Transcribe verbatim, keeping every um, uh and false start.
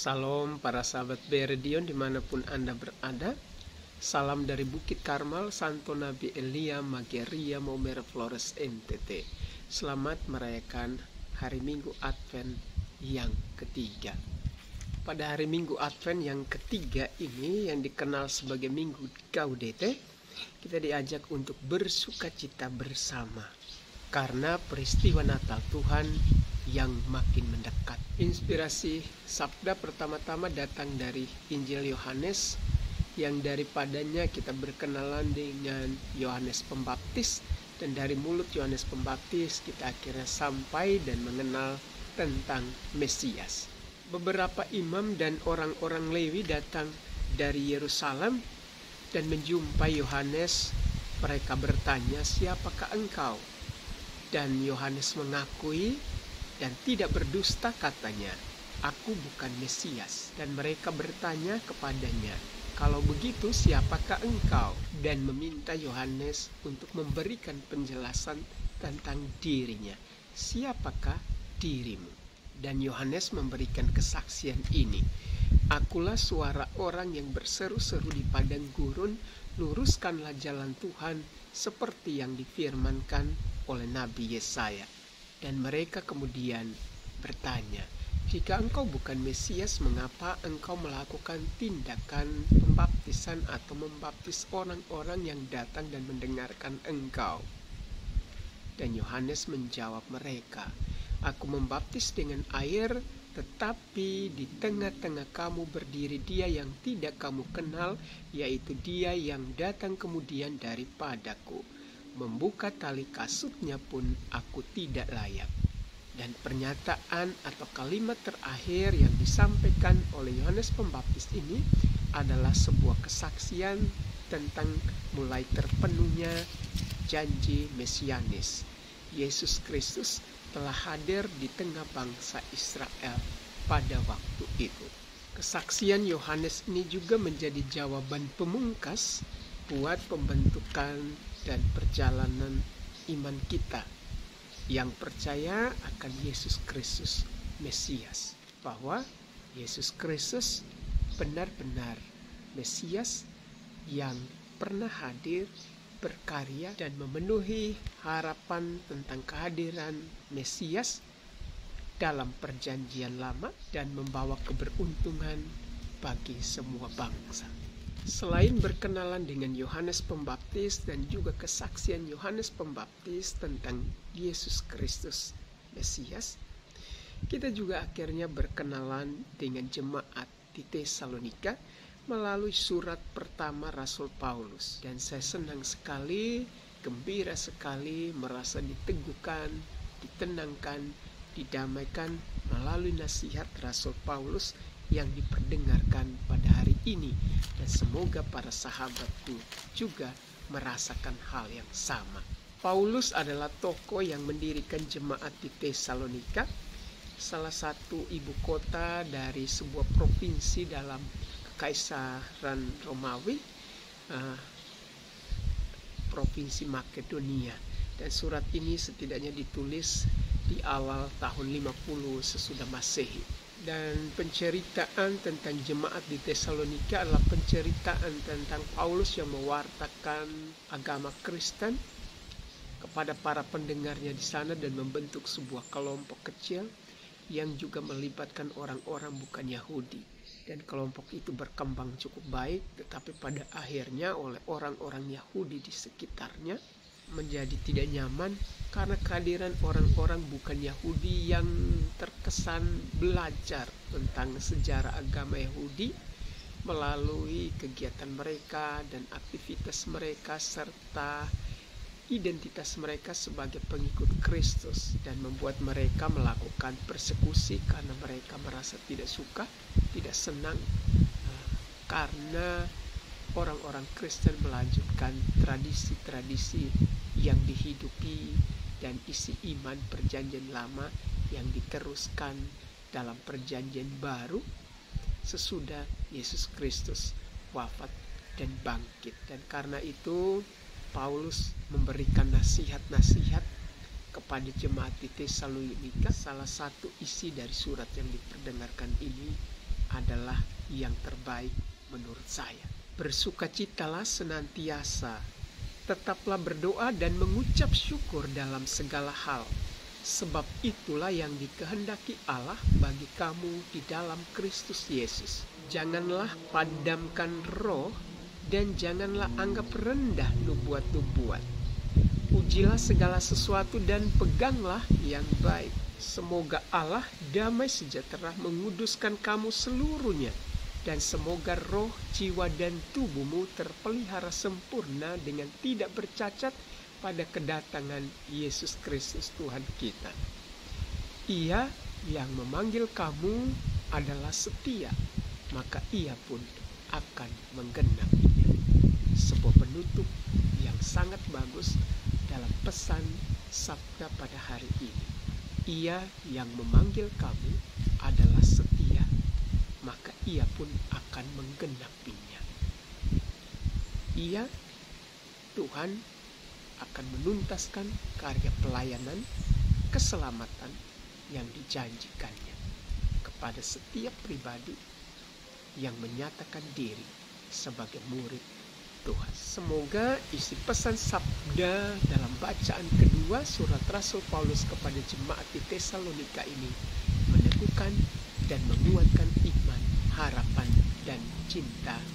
Salam para sahabat Beredion dimanapun Anda berada. Salam dari Bukit Karmal, Santo Nabi Elia, Mageria, Maumere Flores, N T T. Selamat merayakan hari Minggu Advent yang ketiga. Pada hari Minggu Advent yang ketiga ini, yang dikenal sebagai Minggu Gaudete, kita diajak untuk bersukacita bersama karena peristiwa Natal Tuhan yang makin mendekat. Inspirasi sabda pertama-tama datang dari Injil Yohanes, yang daripadanya kita berkenalan dengan Yohanes Pembaptis, dan dari mulut Yohanes Pembaptis kita akhirnya sampai dan mengenal tentang Mesias. Beberapa imam dan orang-orang Lewi datang dari Yerusalem dan menjumpai Yohanes. Mereka bertanya, "Siapakah engkau?" Dan Yohanes mengakui dan tidak berdusta, katanya, "Aku bukan Mesias." Dan mereka bertanya kepadanya, "Kalau begitu siapakah engkau?" Dan meminta Yohanes untuk memberikan penjelasan tentang dirinya. "Siapakah dirimu?" Dan Yohanes memberikan kesaksian ini, "Akulah suara orang yang berseru-seru di padang gurun, luruskanlah jalan Tuhan seperti yang difirmankan oleh Nabi Yesaya." Dan mereka kemudian bertanya, "Jika engkau bukan Mesias, mengapa engkau melakukan tindakan pembaptisan atau membaptis orang-orang yang datang dan mendengarkan engkau?" Dan Yohanes menjawab mereka, "Aku membaptis dengan air, tetapi di tengah-tengah kamu berdiri Dia yang tidak kamu kenal, yaitu Dia yang datang kemudian daripadaku. Membuka tali kasutnya pun aku tidak layak." Dan pernyataan atau kalimat terakhir yang disampaikan oleh Yohanes Pembaptis ini adalah sebuah kesaksian tentang mulai terpenuhnya janji mesianis. Yesus Kristus telah hadir di tengah bangsa Israel pada waktu itu. Kesaksian Yohanes ini juga menjadi jawaban pemungkas buat pembentukan dan perjalanan iman kita yang percaya akan Yesus Kristus Mesias, bahwa Yesus Kristus benar-benar Mesias yang pernah hadir, berkarya, dan memenuhi harapan tentang kehadiran Mesias dalam perjanjian lama dan membawa keberuntungan bagi semua bangsa. Selain berkenalan dengan Yohanes Pembaptis dan juga kesaksian Yohanes Pembaptis tentang Yesus Kristus Mesias, kita juga akhirnya berkenalan dengan jemaat di Tesalonika melalui surat pertama Rasul Paulus. Dan saya senang sekali, gembira sekali, merasa diteguhkan, ditenangkan, didamaikan melalui nasihat Rasul Paulus yang diperdengarkan pada hari ini. Dan semoga para sahabatku juga merasakan hal yang sama. Paulus adalah tokoh yang mendirikan jemaat di Tesalonika, salah satu ibu kota dari sebuah provinsi dalam Kekaisaran Romawi, uh, provinsi Makedonia. Dan surat ini setidaknya ditulis di awal tahun lima puluh sesudah Masehi. Dan penceritaan tentang jemaat di Tesalonika adalah penceritaan tentang Paulus yang mewartakan agama Kristen kepada para pendengarnya di sana dan membentuk sebuah kelompok kecil yang juga melibatkan orang-orang bukan Yahudi. Dan kelompok itu berkembang cukup baik, tetapi pada akhirnya oleh orang-orang Yahudi di sekitarnya menjadi tidak nyaman karena kehadiran orang-orang bukan Yahudi yang terkesan belajar tentang sejarah agama Yahudi melalui kegiatan mereka dan aktivitas mereka serta identitas mereka sebagai pengikut Kristus, dan membuat mereka melakukan persekusi karena mereka merasa tidak suka, tidak senang uh, karena orang-orang Kristen melanjutkan tradisi-tradisi yang dihidupi dan isi iman perjanjian lama yang diteruskan dalam perjanjian baru sesudah Yesus Kristus wafat dan bangkit. Dan karena itu Paulus memberikan nasihat-nasihat kepada jemaat di Tesalonika. Salah satu isi dari surat yang diperdengarkan ini adalah yang terbaik menurut saya. Bersukacitalah senantiasa, tetaplah berdoa dan mengucap syukur dalam segala hal, sebab itulah yang dikehendaki Allah bagi kamu di dalam Kristus Yesus. Janganlah padamkan roh dan janganlah anggap rendah nubuat-nubuat. Ujilah segala sesuatu dan peganglah yang baik. Semoga Allah damai sejahtera menguduskan kamu seluruhnya, dan semoga roh, jiwa, dan tubuhmu terpelihara sempurna dengan tidak bercacat pada kedatangan Yesus Kristus Tuhan kita. Ia yang memanggil kamu adalah setia, maka ia pun akan menggenapinya. Sebuah penutup yang sangat bagus dalam pesan sabda pada hari ini. Ia yang memanggil kamu adalah setia, maka ia pun akan menggenapinya. Ia, Tuhan, akan menuntaskan karya pelayanan keselamatan yang dijanjikannya kepada setiap pribadi yang menyatakan diri sebagai murid Tuhan. Semoga isi pesan sabda dalam bacaan kedua surat Rasul Paulus kepada jemaat di Tesalonika ini meneguhkan dan menguatkan iman, harapan, dan cinta